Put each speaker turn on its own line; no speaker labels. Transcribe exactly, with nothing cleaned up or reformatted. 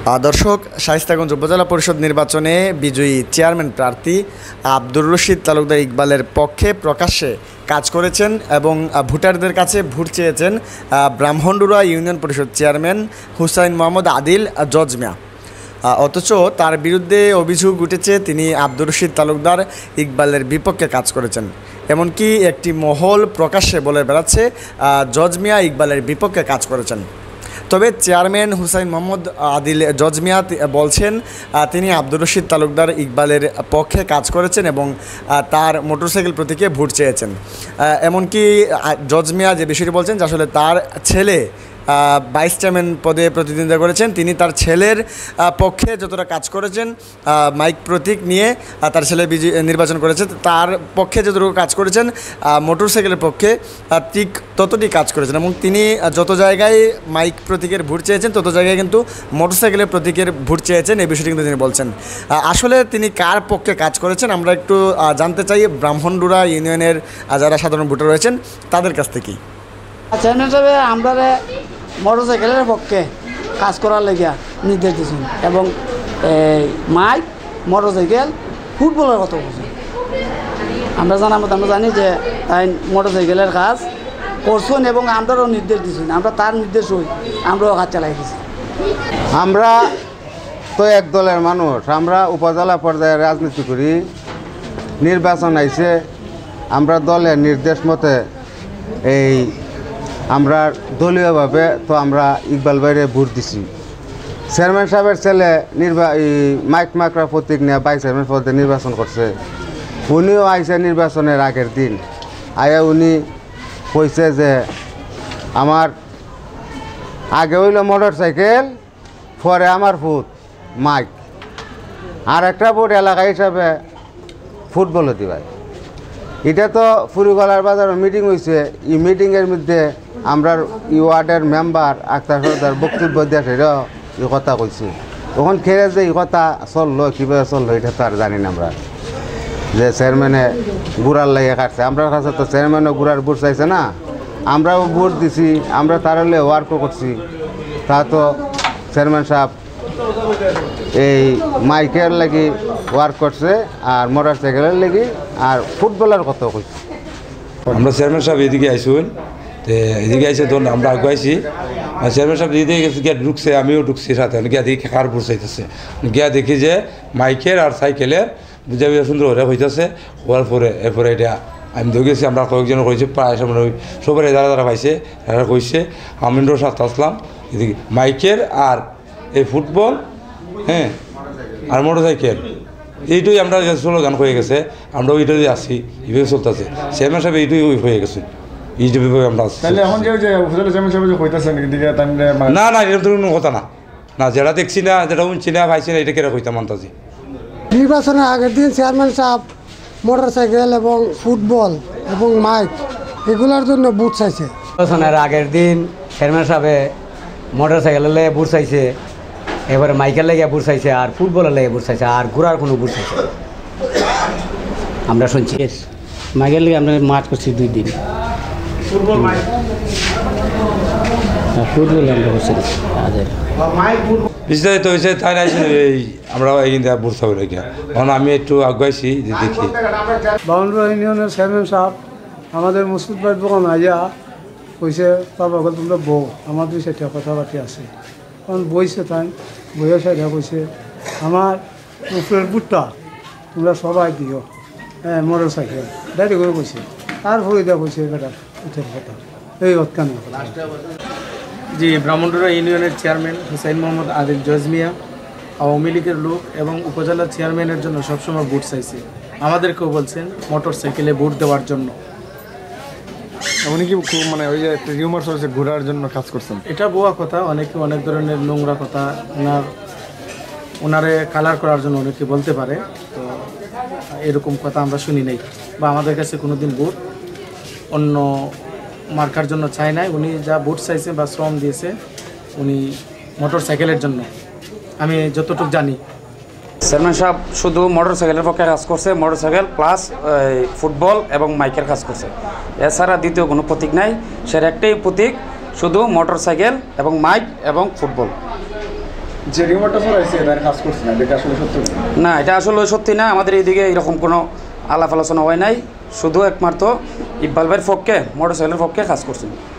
দর্শক, শায়েস্তাগঞ্জ উপজেলা পরিষদ নির্বাচনে বিজয়ী চেয়ারম্যান প্রার্থী আব্দুর রশিদ তালুকদার ইকবালের পক্ষে প্রকাশ্যে কাজ করেছেন এবং ভোটারদের কাছে ভোট চেয়েছেন ব্রাহ্মণডুরা ইউনিয়ন পরিষদ চেয়ারম্যান হুসাইন মোহাম্মদ আদিল জজ মিয়া। অথচ তার বিরুদ্ধে অভিযোগ উঠেছে তিনি আব্দুর রশিদ তালুকদার ইকবালের বিপক্ষে কাজ করেছেন। এমনকি একটি মহল প্রকাশ্যে বলে বেড়াচ্ছে জজ মিয়া ইকবালের বিপক্ষে কাজ করেছেন। তবে চেয়ারম্যান হুসাইন মোহাম্মদ আদিল জজ মিয়া বলছেন তিনি আব্দুর রশিদ তালুকদার ইকবালের পক্ষে কাজ করেছেন এবং তার মোটরসাইকেল প্রতীকে ভোট চেয়েছেন। এমনকি জজ মিয়া যে বিষয়টি বলছেন যে আসলে তার ছেলে ভাইস চেয়ারম্যান পদে প্রতিদ্বন্দ্বিতা করেছেন, তিনি তার ছেলের পক্ষে যতটা কাজ করেছেন মাইক প্রতীক নিয়ে তার ছেলে বিজয় নির্বাচন করেছে, তার পক্ষে যতটুকু কাজ করেছেন মোটরসাইকেলের পক্ষে ঠিক ততটি কাজ করেছেন এবং তিনি যত জায়গায় মাইক প্রতীকের ভোট চেয়েছেন তত জায়গায় কিন্তু মোটরসাইকেলের প্রতীকের ভোট চেয়েছেন। এই বিষয়টি কিন্তু তিনি বলছেন। আসলে তিনি কার পক্ষে কাজ করেছেন আমরা একটু জানতে চাই ব্রাহ্মণডুরা ইউনিয়নের যারা সাধারণ ভোটার রয়েছেন তাদের কাছ থেকেই।
চেয়ারম্যান সাহেব আমরা মোটরসাইকেলের পক্ষে কাজ করার লেগে নির্দেশ দিয়েছেন এবং মাইক মোটরসাইকেল ফুটবলের কথা বলছেন। আমরা জানার মতো আমরা জানি যে তাই মোটরসাইকেলের কাজ করছেন এবং আমরাও নির্দেশ দিয়েছেন, আমরা তার নির্দেশ হই আমরাও কাজ চালাই দিয়েছি।
আমরা তো এক দলের মানুষ, আমরা উপজেলা পর্যায়ে রাজনীতি করি। নির্বাচন আইছে, আমরা দলের নির্দেশ মতে এই আমরা দলীয়ভাবে তো আমরা ইকবাল ভাইরে ভোট দিছি। চেয়ারম্যান সাহেবের ছেলে নির্বা এই মাইক মাকরা প্রতীক নিয়ে ভাইস চেয়ারম্যান পদে নির্বাচন করছে। উনিও আইসে নির্বাচনের আগের দিন আয়া উনি কইছে যে আমার আগে হইল মোটর সাইকেল, পরে আমার ফুট মাইক, আর একটা ভোট এলাকা হিসাবে ফুটবলও দিবাই। এটা তো ফুরিগলার বাজার মিটিং হয়েছে। এই মিটিংয়ের মধ্যে আমরা ই ওয়ার্ডের মেম্বার আক্তার সর্দার বক্তব্য দিয়ে সেটাও এই কথা কইছে। তখন খেয়ে যে এই কথা চললো, কীভাবে চললো এটা তো আর জানি না আমরা, যে চেয়ারম্যানে গুড়ার লাগিয়ে কাটছে। আমরা কাছে তো চেয়ারম্যানও গুড়ার ভোট চাইছে না, আমরাও ভোট দিছি, আমরা তার হলে ওয়ার্কও করছি। তা তো চেয়ারম্যান সাহেব এই মাইকের লাগি ওয়ার্ক করছে আর মোটর সাইকেলের লাগি আর ফুটবলের কথা কইছে।
আমরা চেয়ারম্যান সাহেব এদিকে আইসুন, তো এদিকে আইসে তখন আমরা আগুয়াইছি। আর চেয়ারম্যান সাহেব এদিকে গেছে, গিয়া ঢুকছে, আমিও ঢুকছি সাথে। গিয়া দেখি কার ভোট চাইতেছে, গিয়া দেখি যে মাইকের আর সাইকেলের বুঝা বুঝা সুন্দর হয়ে হইতেছে। হওয়ার পরে এরপরে এটা আমি ধরে গেছি, আমরা কয়েকজন কইছি, প্রায় সামনে সবাই যারা যারা পাইছে তারা কইছে। আমিনর সাথে আসলাম এদিকে মাইকের আর এই ফুটবল, হ্যাঁ, আর মোটর সাইকেল, এইটাই আমরা স্লোগান হয়ে গেছে। আমরা ওইটাই আসি, এইভাবে চলতেছে। চেয়ারম্যান সাহেব এইটাই হয়ে গেছে, এইভাবে আমরা আসছি। না না, এটা তো কোনো কথা না, না যেটা দেখছি না, যেটা শুনছি না, পাইছি না, এটা কেরা কইতাম মানতাছি।
নির্বাচনের আগের দিন চেয়ারম্যান সাহেব মোটর সাইকেল এবং ফুটবল এবং মাইক এগুলোর জন্য বুট চাইছে।
নির্বাচনের আগের দিন চেয়ারম্যান সাহেব মোটর সাইকেলের লেগে বুট চাইছে, এবারে মাইকেল লেগে বুট চাইছে, আর ফুটবলের লেগে বুট চাইছে, আর ঘোরার কোনো বুট চাইছে আমরা শুনছি।
মাইকেল লেগে আমরা মাঠ করছি দুই দিন, ফুটবল ফুটবল আমরা করছি।
বিস্তারিত হয়েছে তাই নাই, এই আমরা এইখান বুট চাবো লেগে। কারণ আমি একটু আগুয়াইছি যে দেখি
বাউন্ডারি ইউনিয়নের চেয়ারম্যান সাহেব আমাদের মুসলিম ভাই বোন আইয়া কইছে, বাবা তোমরা বউ আমাদের সেটা কথাবার্তা আছে। কারণ বইছে তাই বইয়া সাইডা কইছে আমার উপরের বুটটা তোমরা সবাই দিও, হ্যাঁ মোটর সাইকেল ডাইরেক্ট করে কইছে। তারপরে দেওয়া কইছে বেটা উঠের কথা এই কেন।
জি, ব্রাহ্মণডুরা ইউনিয়নের চেয়ারম্যান হুসাইন মোহাম্মদ আদিল জজ মিয়া আওয়ামী লীগের লোক এবং উপজেলা চেয়ারম্যানের জন্য সবসময় ভোট চাইছে। আমাদেরকেও বলছেন মোটর সাইকেলে ভোট দেওয়ার জন্য।
উনি কি মানে ওই যে রিউমার চলছে ঘোরার জন্য কাজ করছেন?
এটা বোয়া কথা, অনেকে অনেক ধরনের নোংরা কথা ওনার ওনারে কালার করার জন্য অনেকে বলতে পারে। তো এরকম কথা আমরা শুনি নাই বা আমাদের কাছে কোনো দিন ভোট অন্য মার্কার জন্য চাই নাই। উনি যা ভোট চাইছে বা শ্রম দিয়েছে উনি মোটর সাইকেলের জন্য, আমি যতটুকু জানি।
চেয়ারম্যান সাহেব শুধু মোটর সাইকেলের পক্ষে কাজ করছে, মোটর সাইকেল প্লাস ফুটবল এবং মাইকের কাজ করছে। এছাড়া দ্বিতীয় কোনো প্রতীক নাই, সের একটাই প্রতীক শুধু মোটর সাইকেল এবং মাইক এবং ফুটবল।
যে রিমোটটা চলাইছে তার কাজ করছে না, এটা আসলে সত্য না?
না, এটা আসলে সত্যি না। আমাদের এইদিকে এরকম কোনো আলাপ আলোচনা হয় নাই, শুধু একমাত্র ইকবাল ভাইয়ের পক্ষে মোটরসাইকেলের পক্ষে কাজ করছেন।